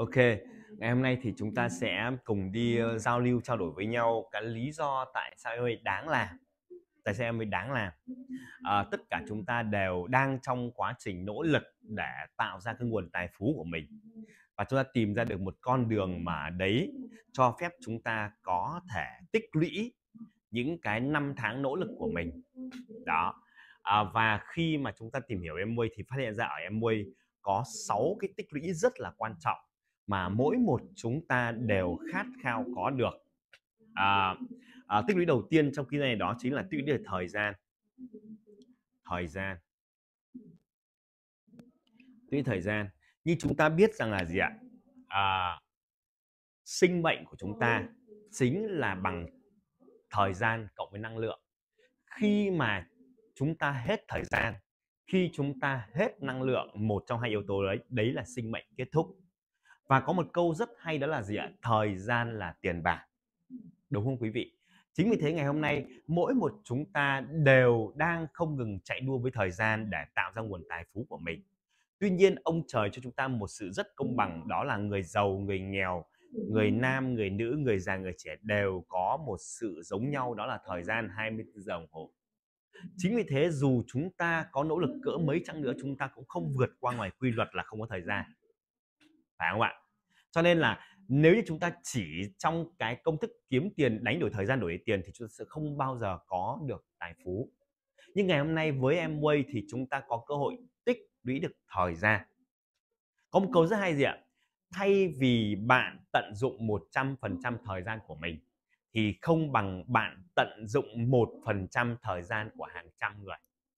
Ok, ngày hôm nay thì chúng ta sẽ cùng đi giao lưu trao đổi với nhau cái lý do tại sao em ấy đáng làm. Tại sao em ấy đáng làm? Tất cả chúng ta đều đang trong quá trình nỗ lực để tạo ra cái nguồn tài phú của mình, và chúng ta tìm ra được một con đường mà đấy cho phép chúng ta có thể tích lũy những cái năm tháng nỗ lực của mình. Đó. Và khi mà chúng ta tìm hiểu Amway thì phát hiện ra ở Amway có 6 cái tích lũy rất là quan trọng mà mỗi một chúng ta đều khát khao có được. Tích lũy đầu tiên trong cái này đó chính là tích lũy được thời gian. Tích lũy thời gian. Như chúng ta biết rằng là gì ạ? Sinh mệnh của chúng ta chính là bằng thời gian cộng với năng lượng. Khi mà chúng ta hết thời gian, khi chúng ta hết năng lượng, một trong hai yếu tố đấy là sinh mệnh kết thúc. Và có một câu rất hay đó là gì ạ? Thời gian là tiền bạc. Đúng không quý vị? Chính vì thế ngày hôm nay mỗi một chúng ta đều đang không ngừng chạy đua với thời gian để tạo ra nguồn tài phú của mình. Tuy nhiên ông trời cho chúng ta một sự rất công bằng, đó là người giàu, người nghèo, người nam, người nữ, người già, người trẻ đều có một sự giống nhau, đó là thời gian 24 giờ đồng hồ. Chính vì thế dù chúng ta có nỗ lực cỡ mấy chăng nữa, chúng ta cũng không vượt qua ngoài quy luật là không có thời gian. Phải không ạ? Cho nên là nếu như chúng ta chỉ trong cái công thức kiếm tiền, đánh đổi thời gian đổi tiền thì chúng ta sẽ không bao giờ có được tài phú. Nhưng ngày hôm nay với Amway thì chúng ta có cơ hội tích lũy được thời gian. Có một câu rất hay gì ạ? Thay vì bạn tận dụng 100% thời gian của mình thì không bằng bạn tận dụng 1% thời gian của hàng trăm người.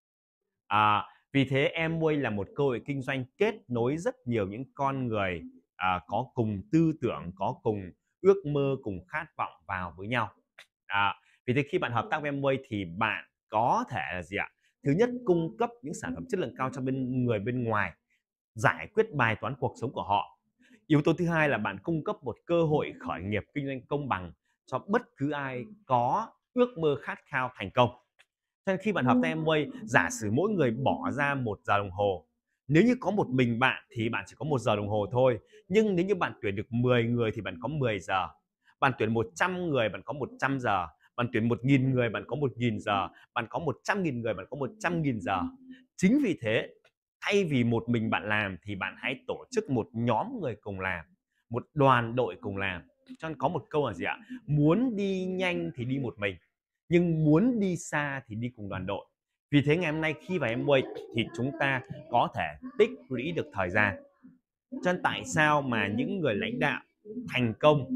Vì thế Amway là một cơ hội kinh doanh kết nối rất nhiều những con người có cùng tư tưởng, có cùng ước mơ, cùng khát vọng vào với nhau. Vì thế khi bạn hợp tác với Amway thì bạn có thể là gì ạ? Thứ nhất, cung cấp những sản phẩm chất lượng cao cho người bên ngoài, giải quyết bài toán cuộc sống của họ. Yếu tố thứ hai là bạn cung cấp một cơ hội khởi nghiệp kinh doanh công bằng cho bất cứ ai có ước mơ khát khao thành công. Cho nên khi bạn hợp tác Amway, giả sử mỗi người bỏ ra 1 giờ đồng hồ. Nếu như có một mình bạn thì bạn chỉ có 1 giờ đồng hồ thôi. Nhưng nếu như bạn tuyển được 10 người thì bạn có 10 giờ. Bạn tuyển 100 người bạn có 100 giờ. Bạn tuyển 1.000 người bạn có 1.000 giờ. Bạn có 100.000 người bạn có 100.000 giờ. Chính vì thế, thay vì một mình bạn làm thì bạn hãy tổ chức một nhóm người cùng làm, một đoàn đội cùng làm. Cho nên có một câu là gì ạ? Muốn đi nhanh thì đi một mình, nhưng muốn đi xa thì đi cùng đoàn đội. Vì thế ngày hôm nay khi vào Amway thì chúng ta có thể tích lũy được thời gian. Cho nên tại sao mà những người lãnh đạo thành công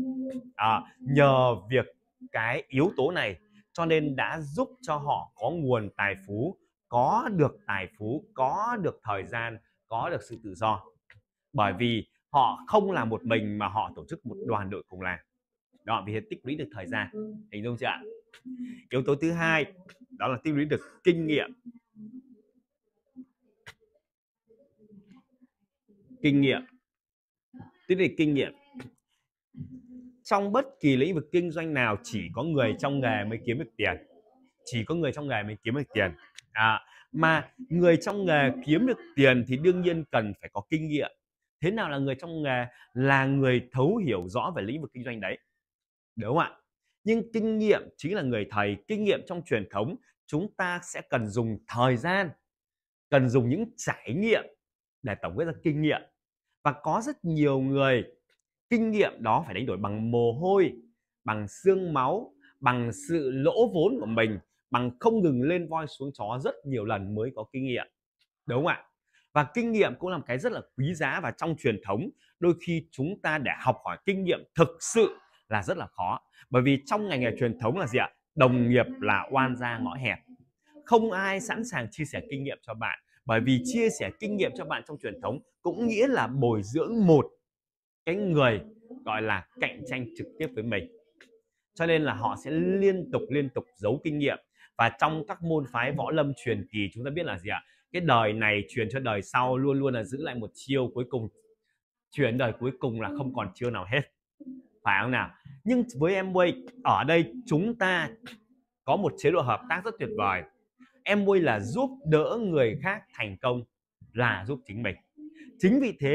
nhờ việc cái yếu tố này, cho nên đã giúp cho họ có nguồn tài phú, có được tài phú, có được thời gian, có được sự tự do. Bởi vì họ không làm một mình mà họ tổ chức một đoàn đội cùng làm. Đó, vì thế tích lũy được thời gian. Hình dung chưa ạ? Yếu tố thứ hai đó là tích lũy được kinh nghiệm. Tích lũy kinh nghiệm. Trong bất kỳ lĩnh vực kinh doanh nào chỉ có người trong nghề mới kiếm được tiền. Chỉ có người trong nghề mới kiếm được tiền. Mà người trong nghề kiếm được tiền thì đương nhiên cần phải có kinh nghiệm. Thế nào là người trong nghề? Là người thấu hiểu rõ về lĩnh vực kinh doanh đấy. Đúng không ạ? Nhưng kinh nghiệm chính là người thầy. Kinh nghiệm trong truyền thống chúng ta sẽ cần dùng thời gian, cần dùng những trải nghiệm để tổng kết ra kinh nghiệm. Và có rất nhiều người kinh nghiệm đó phải đánh đổi bằng mồ hôi, bằng xương máu, bằng sự lỗ vốn của mình, bằng không ngừng lên voi xuống chó rất nhiều lần mới có kinh nghiệm. Đúng không ạ? Và kinh nghiệm cũng là một cái rất là quý giá, và trong truyền thống đôi khi chúng ta để học hỏi kinh nghiệm thực sự là rất là khó. Bởi vì trong ngành nghề truyền thống là gì ạ? Đồng nghiệp là oan gia ngõ hẹp. Không ai sẵn sàng chia sẻ kinh nghiệm cho bạn. Bởi vì chia sẻ kinh nghiệm cho bạn trong truyền thống cũng nghĩa là bồi dưỡng một cái người gọi là cạnh tranh trực tiếp với mình. Cho nên là họ sẽ liên tục giấu kinh nghiệm. Và trong các môn phái võ lâm truyền kỳ chúng ta biết là gì ạ? Cái đời này truyền cho đời sau luôn luôn là giữ lại một chiêu, cuối cùng truyền đời cuối cùng là không còn chiêu nào hết. Phải không nào? Nhưng với Amway ở đây chúng ta có một chế độ hợp tác rất tuyệt vời. Amway là giúp đỡ người khác thành công là giúp chính mình. Chính vì thế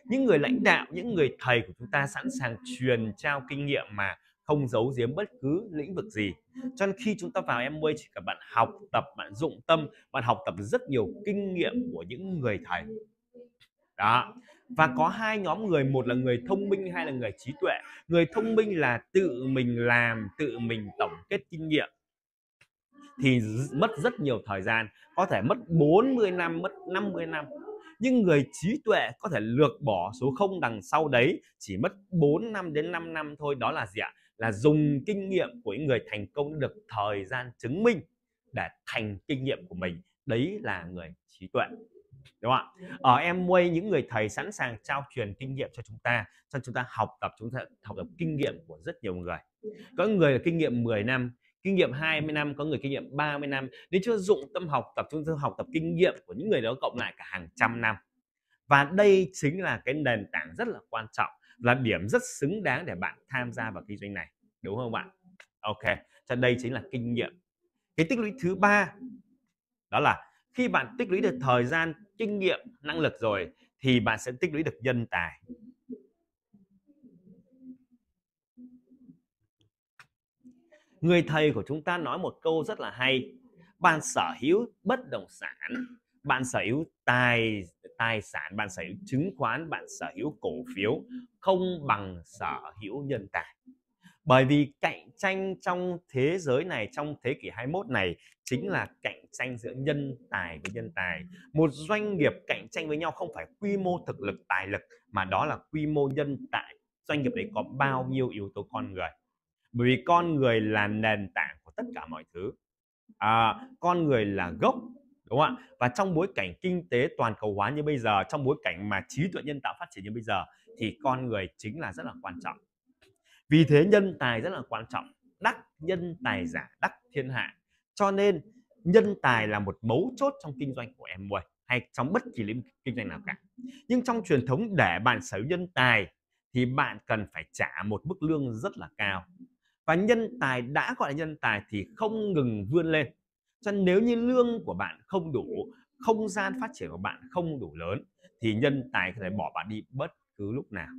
Những người lãnh đạo, những người thầy của chúng ta sẵn sàng truyền trao kinh nghiệm mà không giấu giếm bất cứ lĩnh vực gì. Cho nên khi chúng ta vào Amway, chỉ cần bạn học tập, bạn dụng tâm, bạn học tập rất nhiều kinh nghiệm của những người thầy. Đó. Và có hai nhóm người, một là người thông minh, hai là người trí tuệ. Người thông minh là tự mình làm, tự mình tổng kết kinh nghiệm thì mất rất nhiều thời gian, có thể mất 40 năm, mất 50 năm. Nhưng người trí tuệ có thể lược bỏ số không đằng sau đấy, chỉ mất 4 năm đến 5 năm thôi. Đó là gì ạ? Là dùng kinh nghiệm của những người thành công được thời gian chứng minh để thành kinh nghiệm của mình. Đấy là người trí tuệ. Đúng không ạ? Ở Amway, những người thầy sẵn sàng trao truyền kinh nghiệm cho chúng ta, cho chúng ta học tập kinh nghiệm của rất nhiều người. Có người là kinh nghiệm 10 năm, kinh nghiệm 20 năm, có người kinh nghiệm 30 năm. Nếu chưa dụng tâm học tập, chúng ta học tập kinh nghiệm của những người đó cộng lại cả hàng trăm năm. Và đây chính là cái nền tảng rất là quan trọng, là điểm rất xứng đáng để bạn tham gia vào kinh doanh này, đúng không bạn? Ok, cho đây chính là kinh nghiệm. Cái tích lũy thứ ba đó là khi bạn tích lũy được thời gian, kinh nghiệm, năng lực rồi thì bạn sẽ tích lũy được nhân tài. Người thầy của chúng ta nói một câu rất là hay: bạn sở hữu bất động sản, bạn sở hữu tài sản, bạn sở hữu chứng khoán, bạn sở hữu cổ phiếu không bằng sở hữu nhân tài. Bởi vì cạnh tranh trong thế giới này, trong thế kỷ 21 này, chính là cạnh tranh giữa nhân tài với nhân tài. Một doanh nghiệp cạnh tranh với nhau không phải quy mô thực lực, tài lực, mà đó là quy mô nhân tài. Doanh nghiệp đấy có bao nhiêu yếu tố con người. Bởi vì con người là nền tảng của tất cả mọi thứ. Con người là gốc, đúng không ạ? Và trong bối cảnh kinh tế toàn cầu hóa như bây giờ, trong bối cảnh mà trí tuệ nhân tạo phát triển như bây giờ, thì con người chính là rất là quan trọng. Vì thế nhân tài rất là quan trọng. Đắc nhân tài giả, đắc thiên hạ. Cho nên nhân tài là một mấu chốt trong kinh doanh của Amway hay trong bất kỳ lĩnh vực kinh doanh nào cả. Nhưng trong truyền thống, để bạn sở hữu nhân tài thì bạn cần phải trả một mức lương rất là cao. Và nhân tài đã gọi là nhân tài thì không ngừng vươn lên. Cho nên nếu như lương của bạn không đủ, không gian phát triển của bạn không đủ lớn, thì nhân tài có thể bỏ bạn đi bất cứ lúc nào.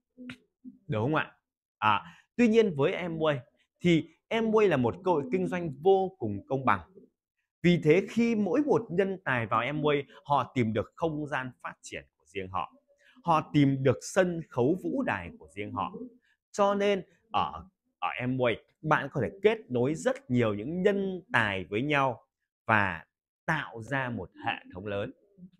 Đúng không ạ? Tuy nhiên với Amway thì Amway là một cơ hội kinh doanh vô cùng công bằng. Vì thế khi mỗi một nhân tài vào Amway, họ tìm được không gian phát triển của riêng họ. Họ tìm được sân khấu vũ đài của riêng họ. Cho nên ở Amway, bạn có thể kết nối rất nhiều những nhân tài với nhau và tạo ra một hệ thống lớn.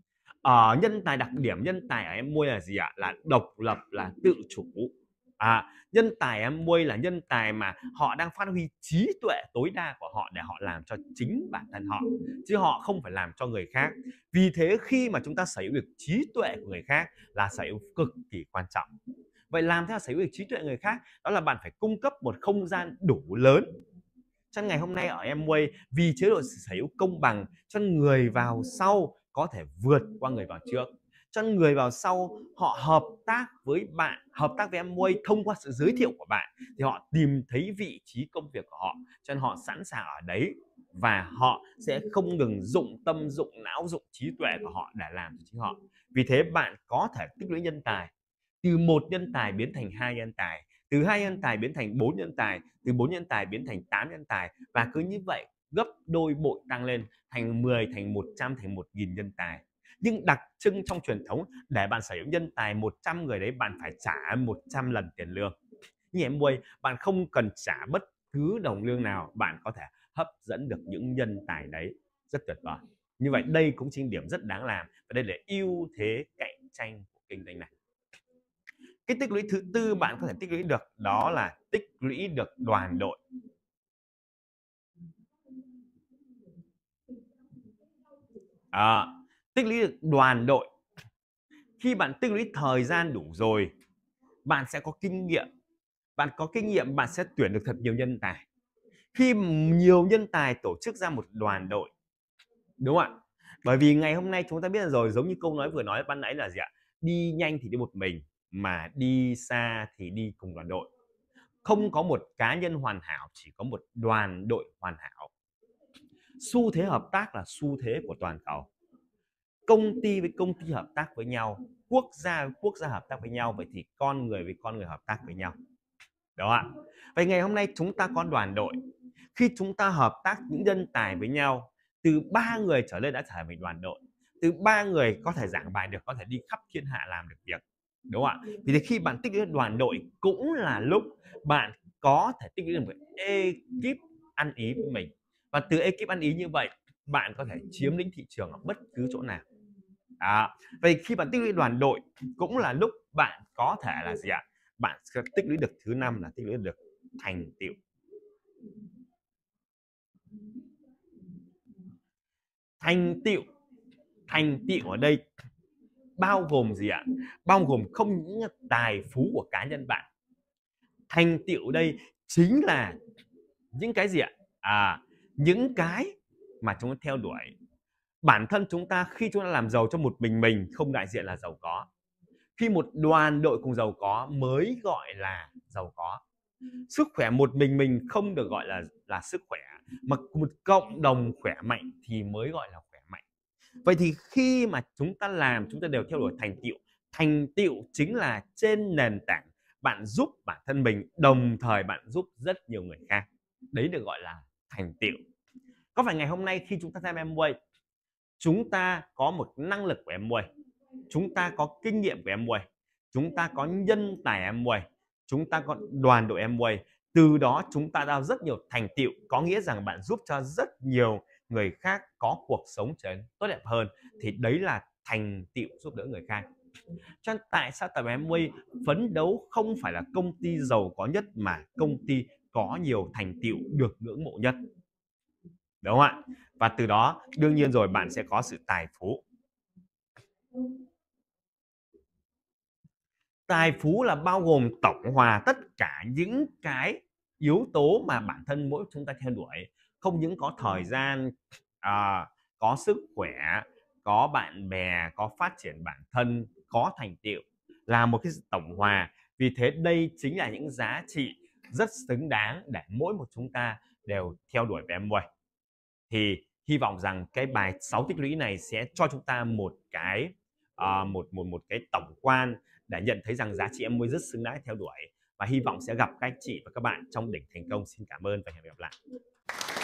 Nhân tài, đặc điểm nhân tài ở Amway là gì ạ? Là độc lập, là tự chủ. Nhân tài Amway là nhân tài mà họ đang phát huy trí tuệ tối đa của họ để họ làm cho chính bản thân họ, chứ họ không phải làm cho người khác. Vì thế khi mà chúng ta sở hữu được trí tuệ của người khác là sở hữu cực kỳ quan trọng. Vậy làm thế nào sở hữu được trí tuệ người khác? Đó là bạn phải cung cấp một không gian đủ lớn. Cho ngày hôm nay ở Amway, vì chế độ sở hữu công bằng, cho người vào sau có thể vượt qua người vào trước. Cho người vào sau họ hợp tác với bạn, hợp tác với Amway thông qua sự giới thiệu của bạn, thì họ tìm thấy vị trí công việc của họ, cho nên họ sẵn sàng ở đấy và họ sẽ không ngừng dụng tâm, dụng não, dụng trí tuệ của họ để làm cho chính họ. Vì thế bạn có thể tích lũy nhân tài, từ một nhân tài biến thành 2 nhân tài, từ 2 nhân tài biến thành 4 nhân tài, từ 4 nhân tài biến thành 8 nhân tài, và cứ như vậy gấp đôi bội tăng lên, thành 10, thành 100, thành 1000 nhân tài. Nhưng đặc trưng trong truyền thống, để bạn sở hữu nhân tài 100 người đấy, bạn phải trả 100 lần tiền lương. Như Amway, bạn không cần trả bất cứ đồng lương nào, bạn có thể hấp dẫn được những nhân tài đấy. Rất tuyệt vời. Như vậy đây cũng chính điểm rất đáng làm, và đây là ưu thế cạnh tranh của kinh doanh này. Cái tích lũy thứ tư bạn có thể tích lũy được đó là tích lũy được đoàn đội. Tích lũy được đoàn đội. Khi bạn tích lũy thời gian đủ rồi, bạn sẽ có kinh nghiệm. Bạn có kinh nghiệm, bạn sẽ tuyển được thật nhiều nhân tài. Khi nhiều nhân tài tổ chức ra một đoàn đội, đúng không ạ? Bởi vì ngày hôm nay chúng ta biết rồi, giống như câu nói vừa nói ban nãy là gì ạ? Đi nhanh thì đi một mình, mà đi xa thì đi cùng đoàn đội. Không có một cá nhân hoàn hảo, chỉ có một đoàn đội hoàn hảo. Xu thế hợp tác là xu thế của toàn cầu. Công ty với công ty hợp tác với nhau, quốc gia hợp tác với nhau, vậy thì con người với con người hợp tác với nhau. Đúng không ạ? Vậy ngày hôm nay chúng ta có đoàn đội. Khi chúng ta hợp tác những nhân tài với nhau, từ 3 người trở lên đã trở thành đoàn đội. Từ 3 người có thể giảng bài được, có thể đi khắp thiên hạ làm được việc. Đúng không ạ? Vì thế khi bạn tích lũy đoàn đội cũng là lúc bạn có thể tích lũy được một ekip ăn ý với mình. Và từ ekip ăn ý như vậy, bạn có thể chiếm lĩnh thị trường ở bất cứ chỗ nào. Đó. Vậy khi bạn tích lũy đoàn đội cũng là lúc bạn có thể là gì ạ? Bạn sẽ tích lũy được thứ 5 là tích lũy được thành tựu. Thành tựu ở đây bao gồm gì ạ? Bao gồm không những tài phú của cá nhân bạn. Thành tựu ở đây chính là những cái gì ạ? Những cái mà chúng ta theo đuổi. Bản thân chúng ta khi chúng ta làm giàu cho một mình không đại diện là giàu có. Khi một đoàn đội cùng giàu có mới gọi là giàu có. Sức khỏe một mình không được gọi là sức khỏe, mà một cộng đồng khỏe mạnh thì mới gọi là khỏe mạnh. Vậy thì khi mà chúng ta làm, chúng ta đều theo đuổi thành tựu. Thành tựu chính là trên nền tảng bạn giúp bản thân mình, đồng thời bạn giúp rất nhiều người khác. Đấy được gọi là thành tựu. Có phải ngày hôm nay khi chúng ta tham Amway, chúng ta có một năng lực của Amway, chúng ta có kinh nghiệm của Amway, chúng ta có nhân tài Amway, chúng ta có đoàn đội Amway, từ đó chúng ta đã rất nhiều thành tựu, có nghĩa rằng bạn giúp cho rất nhiều người khác có cuộc sống trở nên tốt đẹp hơn, thì đấy là thành tựu giúp đỡ người khác. Cho nên tại sao tập Amway phấn đấu không phải là công ty giàu có nhất mà công ty có nhiều thành tựu được ngưỡng mộ nhất, đúng không ạ? Và từ đó đương nhiên rồi bạn sẽ có sự tài phú. Tài phú là bao gồm tổng hòa tất cả những cái yếu tố mà bản thân mỗi chúng ta theo đuổi, không những có thời gian, có sức khỏe, có bạn bè, có phát triển bản thân, có thành tựu, là một cái tổng hòa. Vì thế đây chính là những giá trị rất xứng đáng để mỗi một chúng ta đều theo đuổi về Amway. Thì hy vọng rằng cái bài 6 tích lũy này sẽ cho chúng ta một cái một cái tổng quan để nhận thấy rằng giá trị Amway rất xứng đáng theo đuổi, và hy vọng sẽ gặp các anh chị và các bạn trong đỉnh thành công. Xin cảm ơn và hẹn gặp lại.